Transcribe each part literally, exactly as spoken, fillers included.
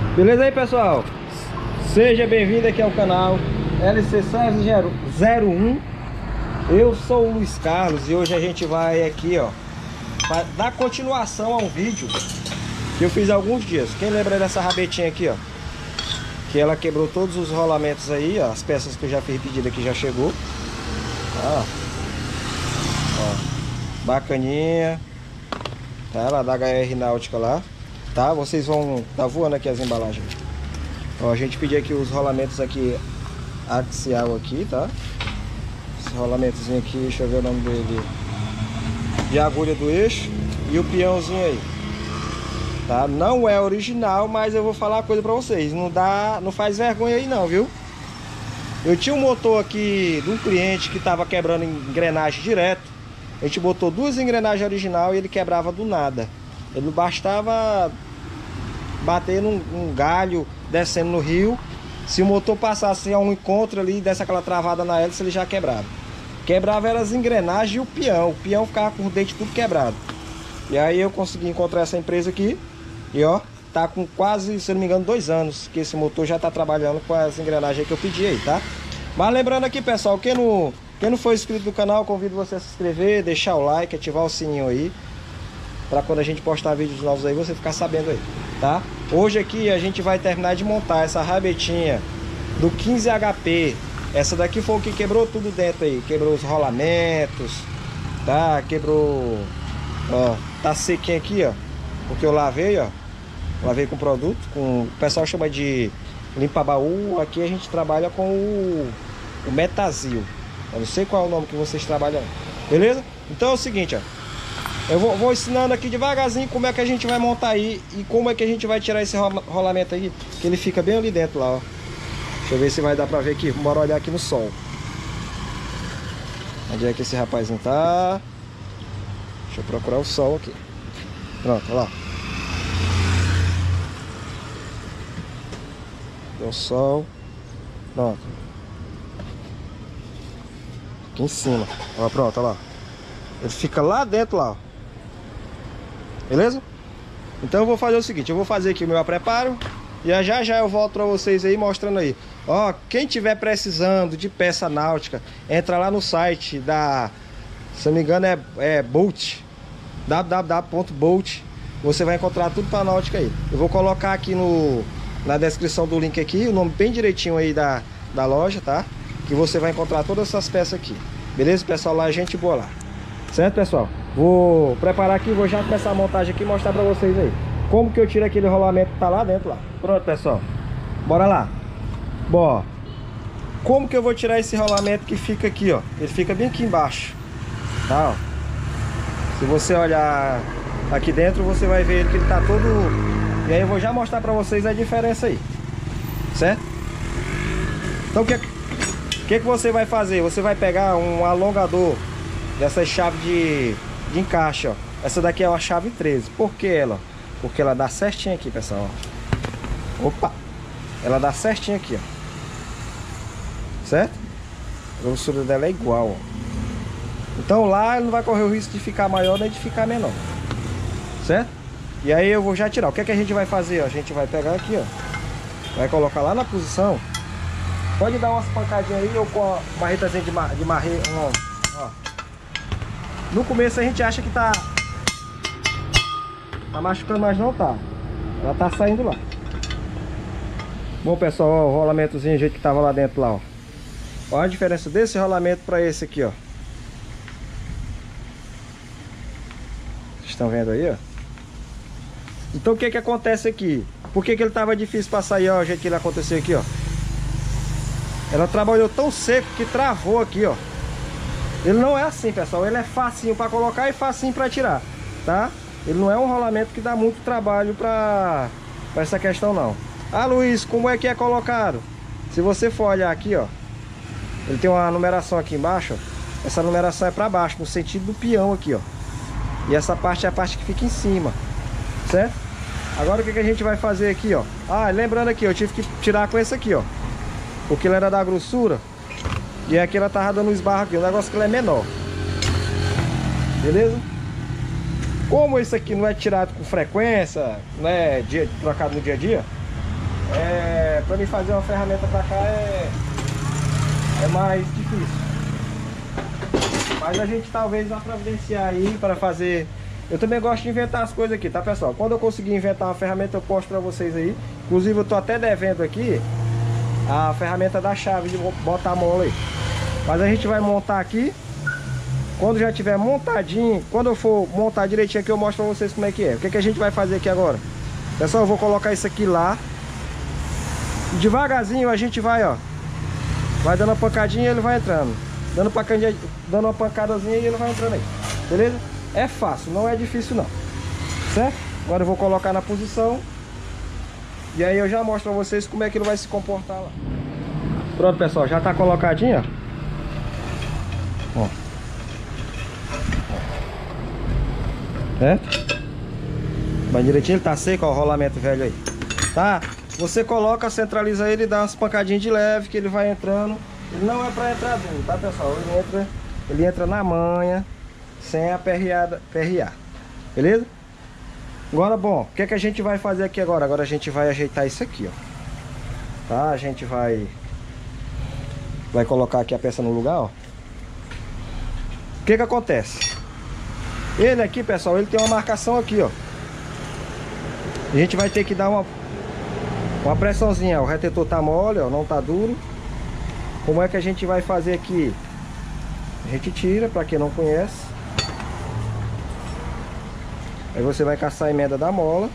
Beleza aí, pessoal? Seja bem-vindo aqui ao canal L C Sérgio zero um. Eu sou o Luiz Carlos e hoje a gente vai aqui, ó, pra dar continuação a um vídeo que eu fiz há alguns dias. Quem lembra dessa rabetinha aqui, ó, que ela quebrou todos os rolamentos aí, ó, as peças que eu já fiz pedido aqui já chegou. Ó, ó, bacaninha, tá? Ela da H R Náutica lá, tá? Vocês vão tá voando aqui as embalagens. Ó, a gente pediu aqui os rolamentos aqui axial aqui, tá? Esse rolamentozinho aqui, deixa eu ver o nome dele, de agulha do eixo, e o peãozinho aí, tá? Não é original, mas eu vou falar uma coisa pra vocês, não dá, não faz vergonha aí não, viu? Eu tinha um motor aqui de um cliente que tava quebrando engrenagem direto. A gente botou duas engrenagens original e ele quebrava do nada. Ele não bastava bater num, num galho descendo no rio. Se o motor passasse a um encontro ali e desse aquela travada na hélice, ele já quebrava. Quebrava eram as engrenagens e o peão. O peão ficava com o dente tudo quebrado. E aí eu consegui encontrar essa empresa aqui. E ó, tá com quase, se não me engano, dois anos que esse motor já tá trabalhando com as engrenagens que eu pedi aí, tá? Mas lembrando aqui, pessoal, quem não, quem não for inscrito no canal, convido você a se inscrever, deixar o like, ativar o sininho aí, pra quando a gente postar vídeos novos aí, você ficar sabendo aí, tá? Hoje aqui a gente vai terminar de montar essa rabetinha do quinze H P. Essa daqui foi o que quebrou tudo dentro aí. Quebrou os rolamentos, tá? Quebrou... Ó, tá sequinho aqui, ó, porque eu lavei, ó. Lavei com produto, com... o pessoal chama de limpa-baú. Aqui a gente trabalha com o, o Metazil. Eu não sei qual é o nome que vocês trabalham, beleza? Então é o seguinte, ó, eu vou, vou ensinando aqui devagarzinho como é que a gente vai montar aí e como é que a gente vai tirar esse rolamento aí, que ele fica bem ali dentro lá, ó. Deixa eu ver se vai dar pra ver aqui. Bora olhar aqui no sol. Onde é que esse rapazinho tá? Deixa eu procurar o sol aqui. Pronto, olha lá. Deu sol. Pronto. Aqui em cima. Ó, pronto, olha lá. Ele fica lá dentro lá, ó. Beleza? Então eu vou fazer o seguinte, eu vou fazer aqui o meu preparo e já já eu volto pra vocês aí mostrando aí. Ó, quem tiver precisando de peça náutica, entra lá no site da, se não me engano é, é Bolt, w w w ponto bolt. Você vai encontrar tudo pra náutica aí. Eu vou colocar aqui no, na descrição do link aqui, o nome bem direitinho aí da, da loja, tá? Que você vai encontrar todas essas peças aqui. Beleza, pessoal? Lá, gente boa lá. Certo, pessoal? Vou preparar aqui, vou já começar a montagem aqui e mostrar pra vocês aí como que eu tiro aquele rolamento que tá lá dentro lá. Pronto, pessoal, bora lá. Bom, como que eu vou tirar esse rolamento que fica aqui, ó? Ele fica bem aqui embaixo, tá? Ó. Se você olhar aqui dentro, você vai ver que ele tá todo... E aí eu vou já mostrar pra vocês a diferença aí, certo? Então o que, que que você vai fazer? Você vai pegar um alongador dessa chave de, de encaixe, ó. Essa daqui é uma chave treze. Por que ela? Porque ela dá certinho aqui, pessoal. Opa! Ela dá certinho aqui, ó. Certo? A grossura dela é igual, ó. Então lá ele não vai correr o risco de ficar maior nem de ficar menor. Certo? E aí eu vou já tirar. O que é que a gente vai fazer, ó? A gente vai pegar aqui, ó. Vai colocar lá na posição. Pode dar umas pancadinhas aí ou com a marretazinha de, mar, de marre... Ó. No começo a gente acha que tá Tá machucando, mas não tá. Ela tá saindo lá. Bom, pessoal, ó, o rolamentozinho, o jeito que tava lá dentro lá, ó. Olha a diferença desse rolamento para esse aqui, ó. Vocês estão vendo aí, ó? Então o que que acontece aqui? Por que que ele tava difícil para sair, ó? O jeito que ele aconteceu aqui, ó. Ela trabalhou tão seco que travou aqui, ó. Ele não é assim, pessoal. Ele é facinho para colocar e facinho para tirar, tá? Ele não é um rolamento que dá muito trabalho para para essa questão, não. Ah, Luiz, como é que é colocado? Se você for olhar aqui, ó, ele tem uma numeração aqui embaixo, ó. Essa numeração é para baixo, no sentido do peão aqui, ó. E essa parte é a parte que fica em cima, certo? Agora o que que a gente vai fazer aqui, ó? Ah, lembrando aqui, eu tive que tirar com esse aqui, ó, porque ele era da grossura. E aqui ela tava dando um esbarro aqui, o negócio que ele é menor. Beleza? Como isso aqui não é tirado com frequência, não é dia, trocado no dia a dia, é, pra mim fazer uma ferramenta pra cá é, é mais difícil. Mas a gente talvez vá providenciar aí para fazer. Eu também gosto de inventar as coisas aqui, tá, pessoal? Quando eu conseguir inventar uma ferramenta, eu posto pra vocês aí. Inclusive, eu tô até devendo aqui a ferramenta da chave de botar a mola aí. Mas a gente vai montar aqui. Quando já tiver montadinho, quando eu for montar direitinho aqui, eu mostro pra vocês como é que é. O que, que a gente vai fazer aqui agora? Pessoal, eu vou colocar isso aqui lá. E devagarzinho a gente vai, ó. Vai dando uma pancadinha e ele vai entrando. Dando, pancadinha, dando uma pancadazinha e ele vai entrando aí. Beleza? É fácil, não é difícil não. Certo? Agora eu vou colocar na posição. E aí eu já mostro pra vocês como é que ele vai se comportar lá. Pronto, pessoal, já tá colocadinho, ó. Ó. É? Mas direitinho, ele tá seco, ó, o rolamento velho aí. Tá? Você coloca, centraliza ele e dá umas pancadinhas de leve que ele vai entrando. Ele não é pra entrar dentro, tá, pessoal? Ele entra, ele entra na manha, sem aperrear, aperrear. Beleza? Agora, bom, o que é que a gente vai fazer aqui agora? Agora a gente vai ajeitar isso aqui, ó. Tá? A gente vai vai colocar aqui a peça no lugar, ó. O que que acontece? Ele aqui, pessoal, ele tem uma marcação aqui, ó. A gente vai ter que dar uma uma pressãozinha, ó. O retentor tá mole, ó, não tá duro. Como é que a gente vai fazer aqui? A gente tira, para quem não conhece. Aí você vai caçar a emenda da mola.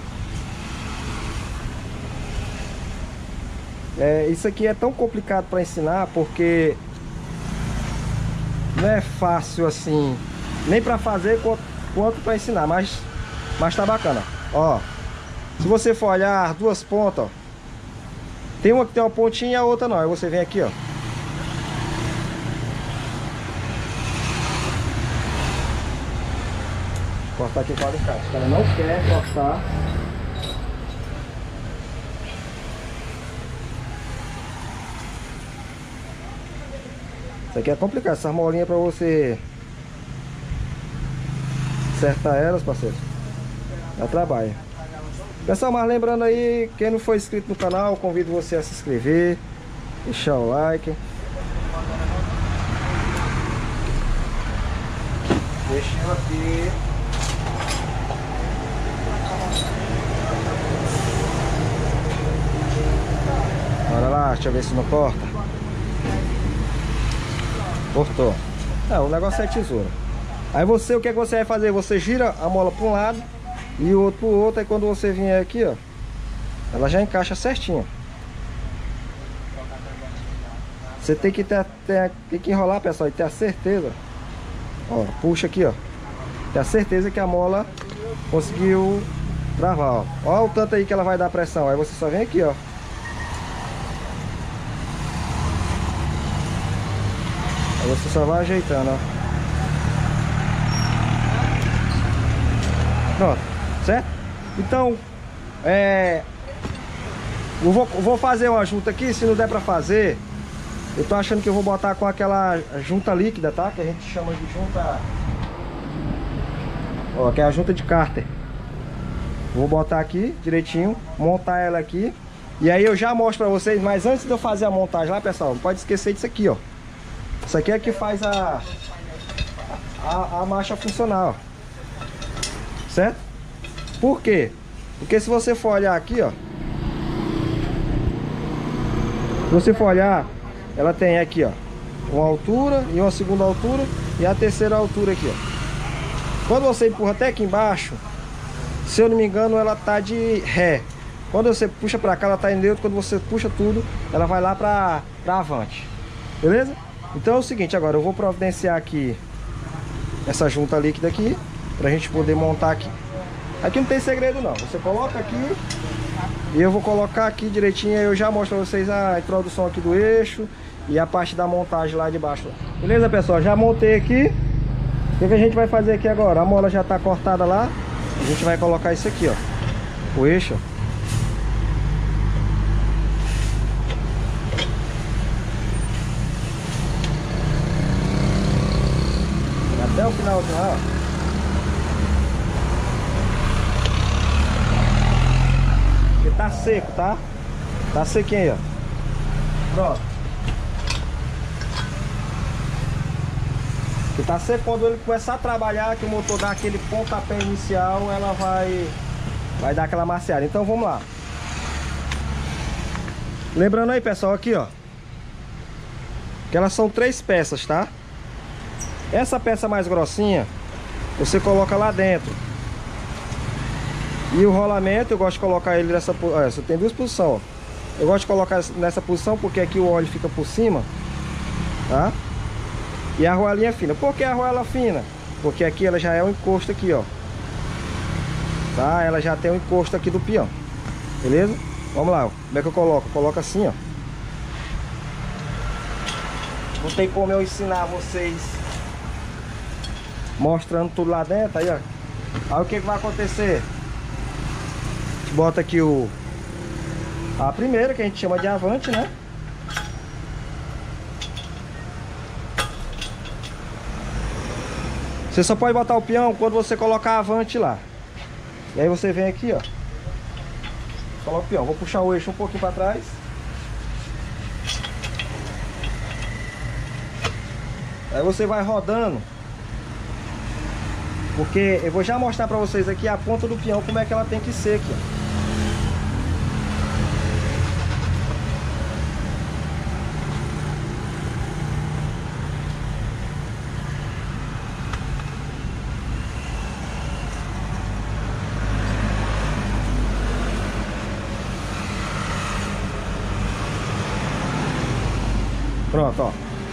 É, isso aqui é tão complicado para ensinar porque não é fácil assim, nem para fazer quanto, quanto para ensinar, mas, mas tá bacana. Ó, se você for olhar as duas pontas, ó, tem uma que tem uma pontinha e a outra não. Aí você vem aqui, ó. Cortar aqui com o alicate. O cara não quer cortar. Isso aqui é complicado. Essas molinhas pra você acertar elas, parceiro, dá trabalho. Pessoal, mas lembrando aí, quem não for inscrito no canal, convido você a se inscrever, deixar o like. Deixa eu aqui. Bora lá, deixa eu ver se não corta. Cortou. É, o negócio é tesoura. Aí você, o que é que você vai fazer? Você gira a mola para um lado e o outro pro outro. Aí quando você vier aqui, ó, ela já encaixa certinho. Você tem que ter, ter, tem que enrolar, pessoal, e ter a certeza. Ó, puxa aqui, ó. Ter a certeza que a mola conseguiu travar, ó. Ó o tanto aí que ela vai dar pressão. Aí você só vem aqui, ó. Aí você só vai ajeitando, ó. Pronto, certo? Então, é... Eu vou, vou fazer uma junta aqui, se não der pra fazer, eu tô achando que eu vou botar com aquela junta líquida, tá? Que a gente chama de junta... Ó, que é a junta de cárter. Vou botar aqui direitinho, montar ela aqui. E aí eu já mostro pra vocês, mas antes de eu fazer a montagem lá, pessoal, não pode esquecer disso aqui, ó. Isso aqui é que faz a, a, a marcha funcionar, ó. Certo? Por quê? Porque se você for olhar aqui, ó, se você for olhar, ela tem aqui, ó, uma altura e uma segunda altura e a terceira altura aqui, ó. Quando você empurra até aqui embaixo, se eu não me engano, ela tá de ré. Quando você puxa pra cá, ela tá em neutro. Quando você puxa tudo, ela vai lá pra, pra avante. Beleza? Então é o seguinte, agora eu vou providenciar aqui essa junta líquida aqui, pra gente poder montar aqui. Aqui não tem segredo não, você coloca aqui e eu vou colocar aqui direitinho. Eu já mostro pra vocês a introdução aqui do eixo e a parte da montagem lá de baixo. Beleza, pessoal? Já montei aqui. O que, que a gente vai fazer aqui agora? A mola já tá cortada lá. A gente vai colocar isso aqui, ó, o eixo, ó. Até o final já, ó. Ele tá seco, tá? Tá sequinho aí, ó. Pronto. Que tá seco, quando ele começar a trabalhar, que o motor dá aquele pontapé inicial, ela vai vai dar aquela maciada. Então vamos lá. Lembrando aí, pessoal, aqui, ó, que elas são três peças, tá? Essa peça mais grossinha você coloca lá dentro. E o rolamento eu gosto de colocar ele nessa posição. Tem duas posições, ó. Eu gosto de colocar nessa posição porque aqui o óleo fica por cima, tá? E a argoelinha fina. Por que a argoela fina? Porque aqui ela já é um encosto aqui, ó. Tá? Ela já tem um encosto aqui do peão. Beleza? Vamos lá, ó. Como é que eu coloco? Eu coloco assim, ó. Não tem como eu ensinar vocês mostrando tudo lá dentro, aí, ó. Aí o que que vai acontecer? A gente bota aqui o a primeira, que a gente chama de avante, né? Você só pode botar o peão quando você colocar a avante lá. E aí você vem aqui, ó. Coloca o peão. Vou puxar o eixo um pouquinho para trás. Aí você vai rodando. Porque eu vou já mostrar para vocês aqui a ponta do peão, como é que ela tem que ser aqui, ó. Pronto, ó.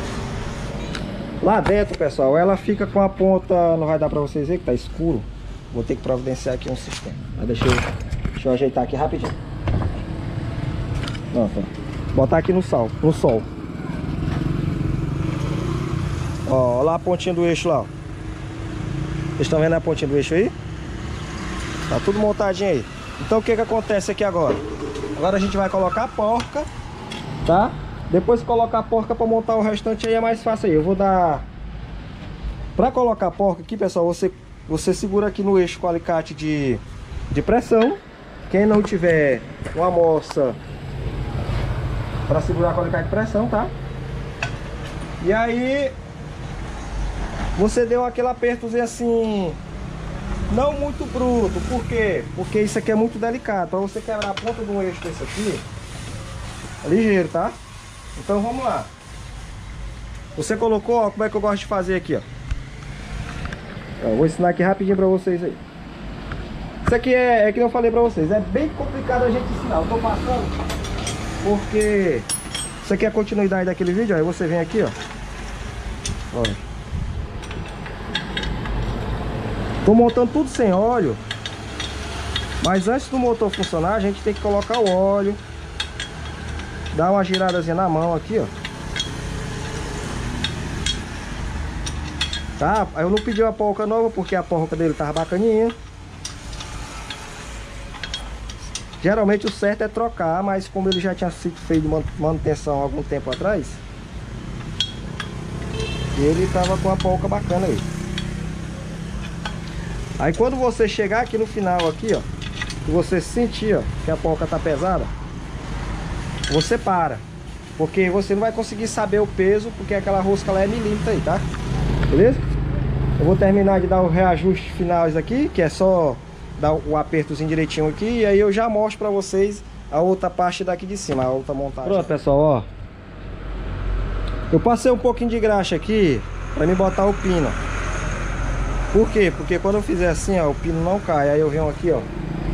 Lá dentro, pessoal, ela fica com a ponta... Não vai dar pra vocês verem que tá escuro. Vou ter que providenciar aqui um sistema. Mas deixa eu, deixa eu ajeitar aqui rapidinho. Pronto, ó. Botar aqui no sol, no sol. Ó, ó lá a pontinha do eixo lá, ó. Vocês estão vendo a pontinha do eixo aí? Tá tudo montadinho aí. Então o que que acontece aqui agora? Agora a gente vai colocar a porca, tá? Depois colocar a porca para montar o restante aí é mais fácil aí. Eu vou dar... Para colocar a porca aqui, pessoal, você, você segura aqui no eixo com o alicate de, de pressão. Quem não tiver uma moça para segurar com o alicate de pressão, tá? E aí você deu aquele apertozinho assim, não muito bruto. Por quê? Porque isso aqui é muito delicado. Para você quebrar a ponta de um eixo desse aqui, é ligeiro, tá? Então vamos lá. Você colocou, ó, como é que eu gosto de fazer aqui, ó. Eu vou ensinar aqui rapidinho pra vocês aí. Isso aqui é, é que eu falei pra vocês, é bem complicado a gente ensinar. Eu tô passando porque isso aqui é a continuidade daquele vídeo. Aí você vem aqui, ó. Olha. Tô montando tudo sem óleo. Mas antes do motor funcionar, a gente tem que colocar o óleo. Dá uma giradazinha na mão aqui, ó. Tá? Eu não pedi uma polca nova porque a polca dele tava bacaninha. Geralmente o certo é trocar, mas como ele já tinha sido feito de manutenção há algum tempo atrás, ele tava com a polca bacana aí. Aí quando você chegar aqui no final aqui, ó, que você sentir, ó, que a polca tá pesada, você para, porque você não vai conseguir saber o peso, porque aquela rosca lá é milímetro aí, tá? Beleza? Eu vou terminar de dar o reajuste finais aqui, que é só dar o apertozinho direitinho aqui, e aí eu já mostro pra vocês a outra parte daqui de cima, a outra montagem. Pronto, pessoal, ó. Eu passei um pouquinho de graxa aqui pra me botar o pino. Por quê? Porque quando eu fizer assim, ó, o pino não cai. Aí eu venho aqui, ó.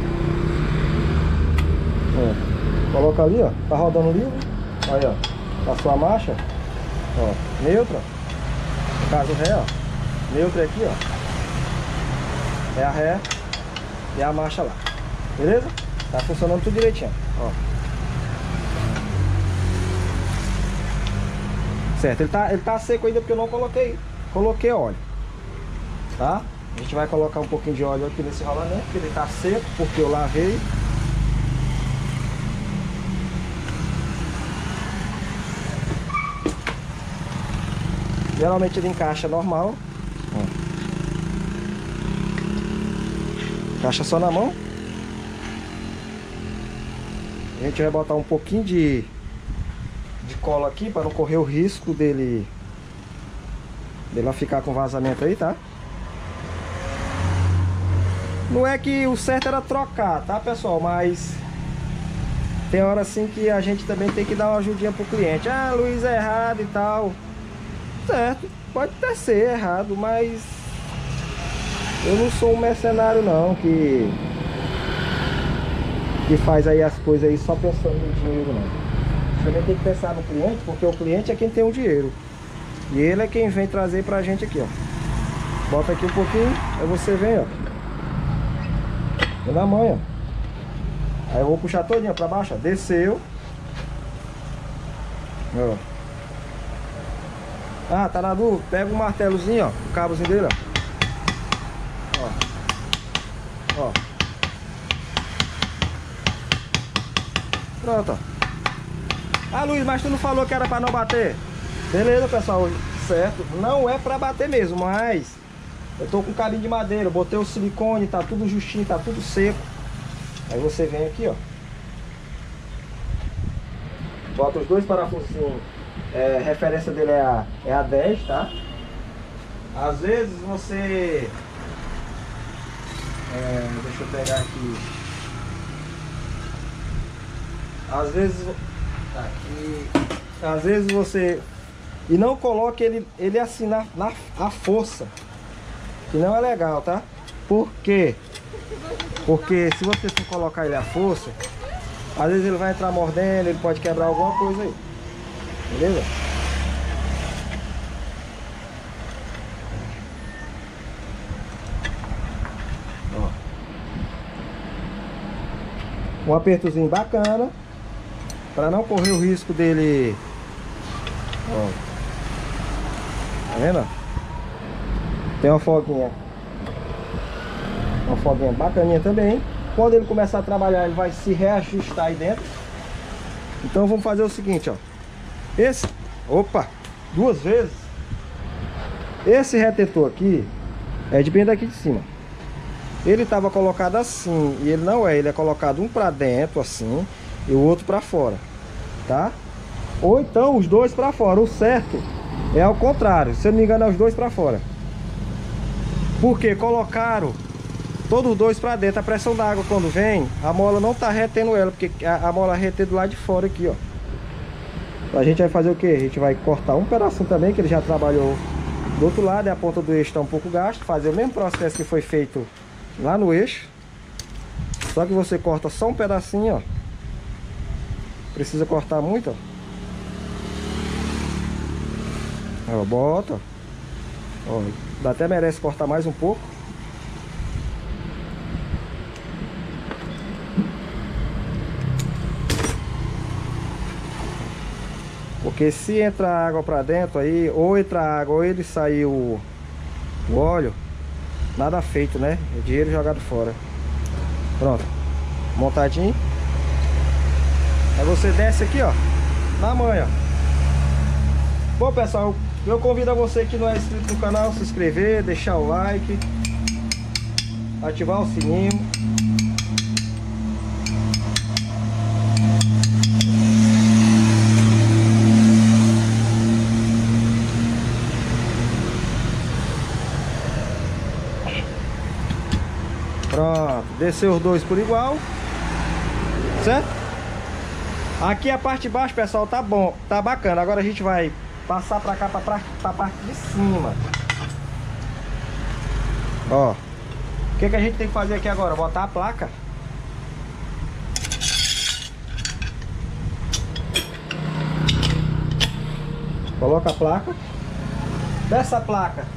Ó. Coloca ali, ó, tá rodando livre. Aí, ó, passou a marcha, ó, neutra. No caso ré, ó, neutra aqui, ó, é a ré e a marcha lá, beleza? Tá funcionando tudo direitinho, ó. Certo, ele tá, ele tá seco ainda porque eu não coloquei, coloquei óleo, tá? A gente vai colocar um pouquinho de óleo aqui nesse rolamento, porque ele tá seco, porque eu lavei. Geralmente ele encaixa normal. Ó. Encaixa só na mão. gente vai botar um pouquinho de, de cola aqui para não correr o risco dele, dele ficar com vazamento aí, tá? Não é que o certo era trocar, tá, pessoal? Mas tem hora assim que a gente também tem que dar uma ajudinha pro cliente. Ah, Luiz, é errado e tal. Certo, pode até ser errado, mas eu não sou um mercenário não, que que faz aí as coisas aí só pensando no dinheiro não. Você também tem que pensar no cliente, porque o cliente é quem tem o dinheiro. E ele é quem vem trazer pra gente aqui, ó. Bota aqui um pouquinho, aí você vem, ó. Vem na mão, ó. Aí eu vou puxar todinha pra baixo, ó. Desceu. Ó. Ah, tá na dúvida? Pega um martelozinho, ó. O cabozinho dele, ó. Ó. Ó. Pronto, ó. Ah, Luiz, mas tu não falou que era pra não bater? Beleza, pessoal. Certo. Não é pra bater mesmo, mas eu tô com cabinho de madeira. Botei o silicone, tá tudo justinho, tá tudo seco. Aí você vem aqui, ó. Bota os dois parafusinhos. É, referência dele é a, é a dez, tá? Às vezes você... É, deixa eu pegar aqui. Às vezes... Aqui... Às vezes você... E não coloque ele, ele assim na, na a força. Que não é legal, tá? Por quê? Porque se você for colocar ele à força, às vezes ele vai entrar mordendo, ele pode quebrar alguma coisa aí. Beleza? Ó. Um apertozinho bacana, para não correr o risco dele. Ó. Tá vendo? Tem uma folguinha. Uma folguinha bacaninha também. Quando ele começar a trabalhar, ele vai se reajustar aí dentro. Então vamos fazer o seguinte, ó. Esse, opa, duas vezes. Esse retentor aqui é de bem daqui de cima. Ele estava colocado assim e ele não é, ele é colocado um para dentro assim e o outro para fora, tá? Ou então os dois para fora. O certo é ao contrário, se eu não me engano é os dois para fora. Porque colocaram todos os dois para dentro. A pressão da água quando vem, a mola não tá retendo ela, porque a, a mola retém do lado de fora aqui, ó. A gente vai fazer o que? A gente vai cortar um pedacinho também, que ele já trabalhou do outro lado, e a ponta do eixo está um pouco gasto. Fazer o mesmo processo que foi feito lá no eixo. Só que você corta só um pedacinho, ó. Precisa cortar muito, ó. Ó, bota. Ó, até merece cortar mais um pouco. Porque se entrar água pra dentro aí, ou entra água ou ele sair o, o óleo, nada feito, né? É dinheiro jogado fora. Pronto. Montadinho. Aí você desce aqui, ó, na manha. Bom, pessoal, eu convido a você que não é inscrito no canal, se inscrever, deixar o like, ativar o sininho. Pronto, desceu os dois por igual, certo? Aqui a parte de baixo, pessoal, tá bom, tá bacana. Agora a gente vai passar pra cá, pra, pra, pra parte de cima. Ó, o que que a gente tem que fazer aqui agora? Botar a placa. Coloca a placa. Dessa placa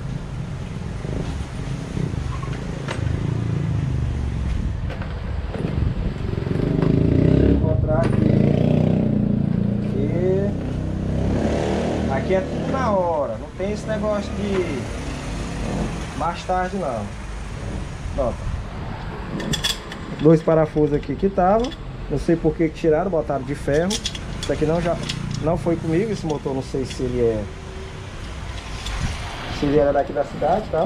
aqui é tudo na hora, não tem esse negócio de mais tarde não. Pronto. Dois parafusos aqui que estavam, não sei por que tiraram, botaram de ferro. Isso aqui não, já, não foi comigo, esse motor não sei se ele é Se ele era daqui da cidade, tá?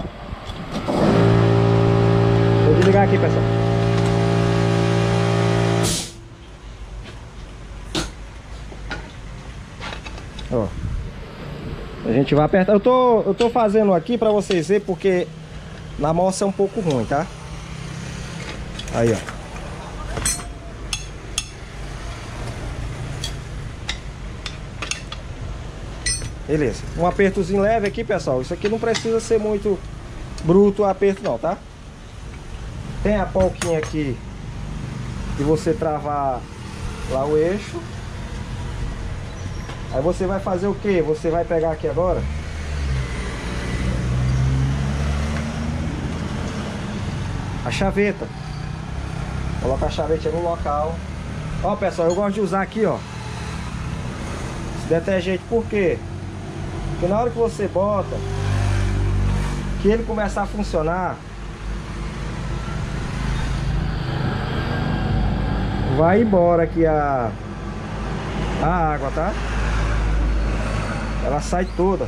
Vou desligar aqui, pessoal. Ó. A gente vai apertar. Eu tô, eu tô fazendo aqui pra vocês verem, porque na moça é um pouco ruim, tá? Aí, ó. Beleza. Um apertozinho leve aqui, pessoal. Isso aqui não precisa ser muito bruto o aperto não, tá? Tem a polquinha aqui de você travar lá o eixo. Aí você vai fazer o que? Você vai pegar aqui agora. A chaveta. Coloca a chaveta no local. Ó, pessoal, eu gosto de usar aqui, ó, esse detergente. Por quê? Porque na hora que você bota, que ele começar a funcionar, vai embora aqui a, a água, tá? Ela sai toda.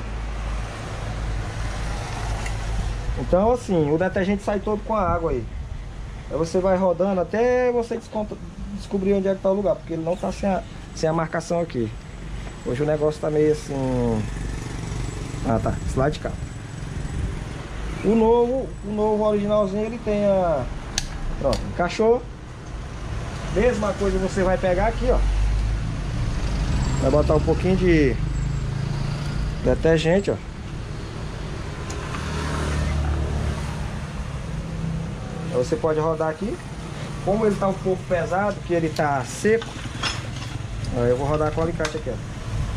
Então assim, o detergente sai todo com a água aí. Aí você vai rodando até você descobrir onde é que tá o lugar, porque ele não tá sem a, sem a marcação aqui. Hoje o negócio tá meio assim... Ah, tá, esse lado de cá. O novo, o novo originalzinho, ele tem a... Pronto, encaixou. Mesma coisa você vai pegar aqui, ó. Vai botar um pouquinho de detergente, ó. Aí você pode rodar aqui. Como ele tá um pouco pesado, que ele tá seco, aí eu vou rodar com o alicate aqui, ó.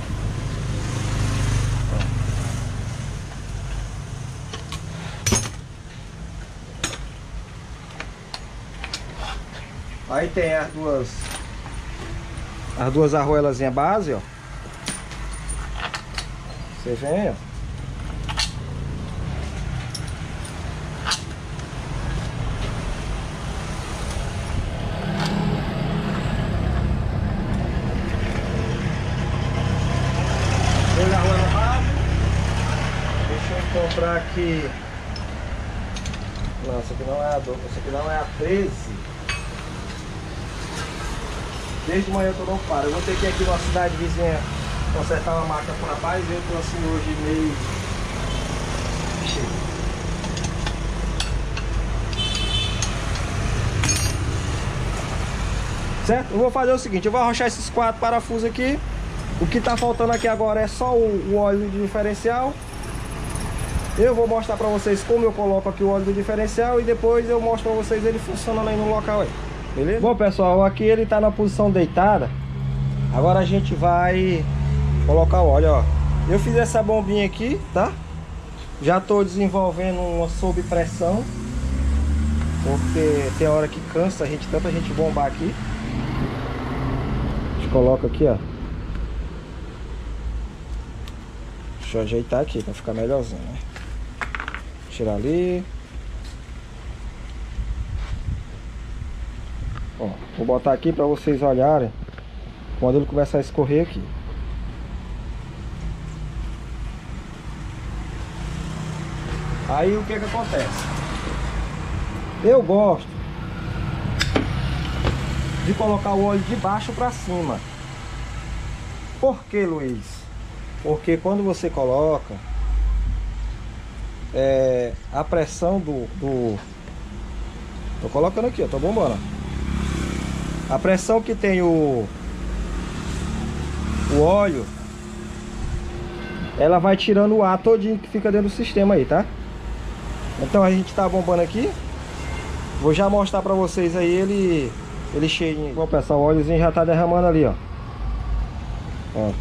Aí tem as duas as duas arruelazinhas base, ó. Você vem, ó. Dois arruela base. Deixa eu encontrar aqui. Não, essa aqui não é a doze, essa aqui não é a treze. Desde manhã eu tô não paro. Eu vou ter que ir aqui numa cidade vizinha consertar uma máquina pro rapaz. Eu tô assim hoje meio cheio. Certo? Eu vou fazer o seguinte, eu vou arrochar esses quatro parafusos aqui. O que tá faltando aqui agora é só o, o óleo de diferencial. Eu vou mostrar pra vocês como eu coloco aqui o óleo do diferencial e depois eu mostro pra vocês ele funcionando aí no local aí. Beleza? Bom, pessoal, aqui ele tá na posição deitada. Agora a gente vai colocar o óleo, ó. Eu fiz essa bombinha aqui, tá? Já tô desenvolvendo uma sob pressão, porque tem hora que cansa a gente, tanto a gente bombar aqui. A gente coloca aqui, ó. Deixa eu ajeitar aqui pra ficar melhorzinho, né? Tirar ali. Ó, vou botar aqui para vocês olharem quando ele começar a escorrer aqui. Aí o que que acontece? Eu gosto de colocar o óleo de baixo para cima. Por que, Luiz? Porque quando você coloca é, a pressão do, do... Tô colocando aqui, ó, tô bombando. A pressão que tem o, o óleo, ela vai tirando o ar todinho que fica dentro do sistema aí, tá? Então a gente tá bombando aqui. Vou já mostrar pra vocês aí ele, ele cheinho. Bom, pessoal, o óleozinho já tá derramando ali, ó. Ó.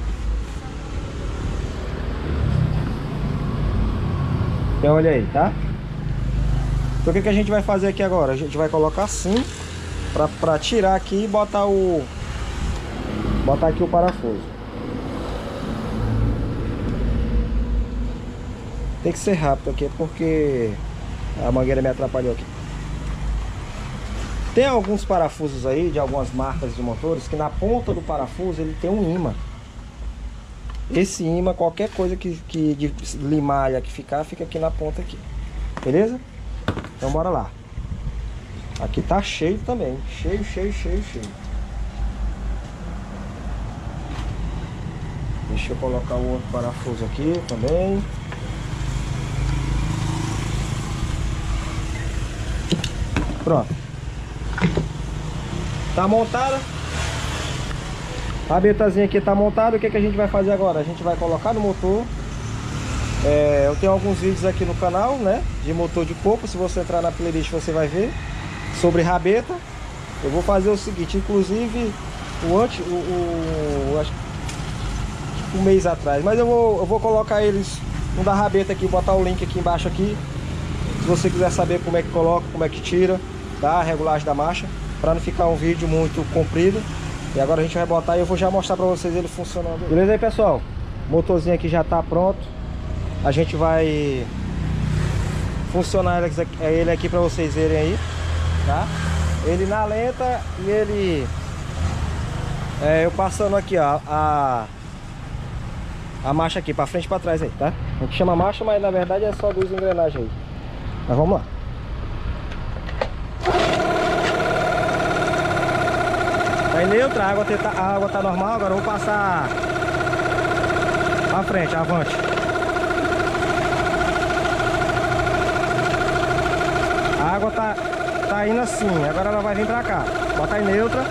Então olha aí, tá? Então o que que a gente vai fazer aqui agora? A gente vai colocar assim Pra, pra tirar aqui e botar o botar aqui o parafuso. Tem que ser rápido aqui porque a mangueira me atrapalhou aqui. Tem alguns parafusos aí de algumas marcas de motores que na ponta do parafuso ele tem um ímã. Esse ímã, qualquer coisa que, que de limalha que ficar, fica aqui na ponta aqui. Beleza? Então bora lá. Aqui tá cheio também, cheio, cheio, cheio, cheio. Deixa eu colocar o outro parafuso aqui também. Pronto. Tá montada. A rabetazinha aqui tá montada. O que, que a gente vai fazer agora? A gente vai colocar no motor. É, eu tenho alguns vídeos aqui no canal, né? De motor de coco. Se você entrar na playlist você vai ver sobre rabeta. Eu vou fazer o seguinte, inclusive o antes, o, o, o acho que um mês atrás, mas eu vou, eu vou colocar eles no da rabeta aqui, botar o link aqui embaixo aqui. Se você quiser saber como é que coloca, como é que tira, tá? A regulagem da marcha, para não ficar um vídeo muito comprido. E agora a gente vai botar e eu vou já mostrar para vocês ele funcionando. Beleza aí, pessoal? O motorzinho aqui já tá pronto. A gente vai funcionar ele aqui para vocês verem aí, tá? Ele na lenta e ele é, eu passando aqui, ó, a a marcha aqui para frente e para trás aí, tá? A gente chama marcha, mas na verdade é só duas engrenagens aí. Mas vamos lá. Tá em neutra, a água tá, a água tá normal. Agora eu vou passar para frente, avante. A água tá tá indo assim, agora ela vai vir pra cá. Bota em neutra.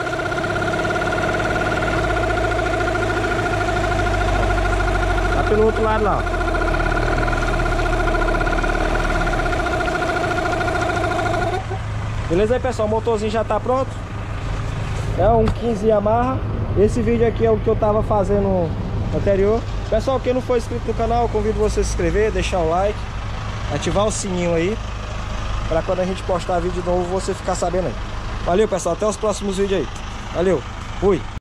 Tá pelo outro lado lá. Beleza aí, pessoal? O motorzinho já tá pronto. É um quinze Yamaha. Esse vídeo aqui é o que eu tava fazendo anterior. Pessoal, quem não for inscrito no canal, eu convido você a se inscrever, deixar o like, ativar o sininho aí, para quando a gente postar vídeo novo você ficar sabendo aí. Valeu, pessoal, até os próximos vídeos aí. Valeu, fui!